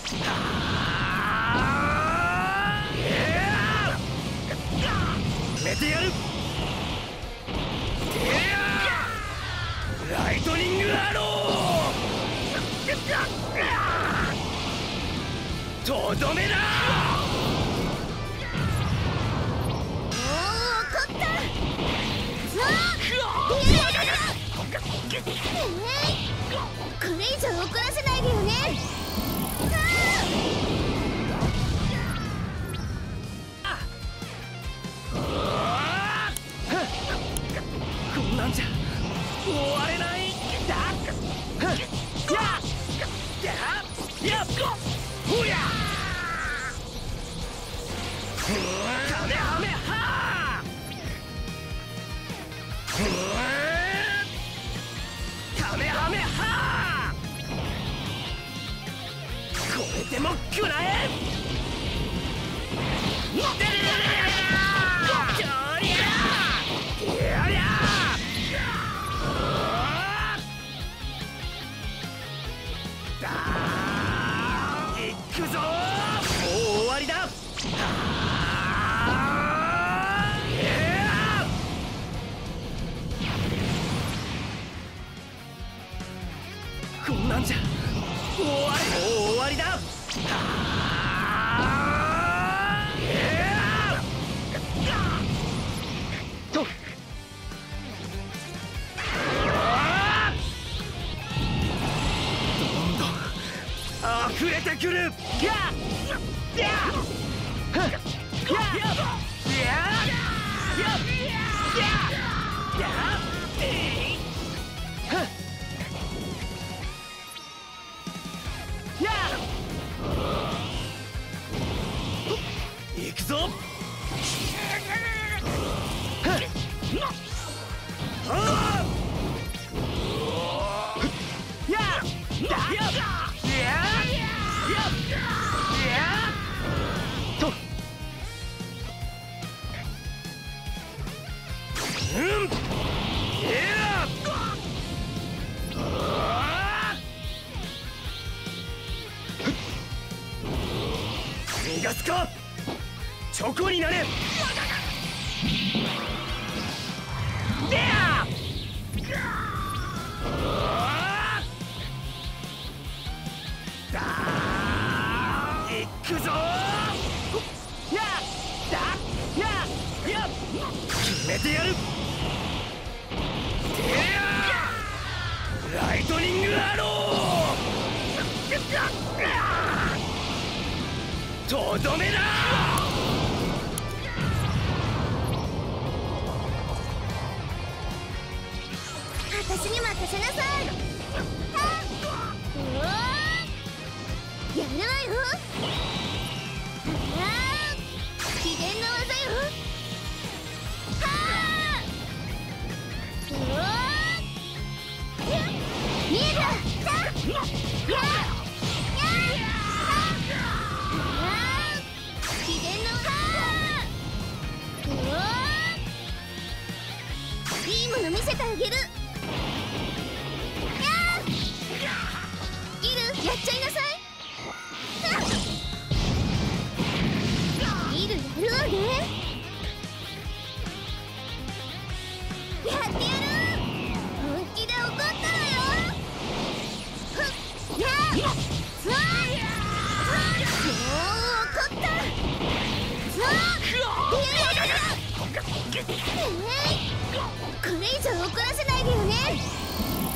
決めてやる。ライトニングアロー。とどめだ。 これ以上怒らせないでよね。 こんなんじゃ終われない。ほやカメハメハカメハメハ。これでも食らえ。行くぞ。もう終わりだ。こんなんじゃもう終わりだ。とどんどん溢れてくる。行くぞ。逃がすか。チョコになれ。行くぞ。決めてやる。ライトニングアロー。とどめだ。 私に任せなさい。やるわよ。秘伝の技よ。見える。秘伝のいいもの見せてあげる。やっちゃいなさい。やるわね。やってやる。本気で怒ったのよ。もう怒った。これ以上怒らせないでよね。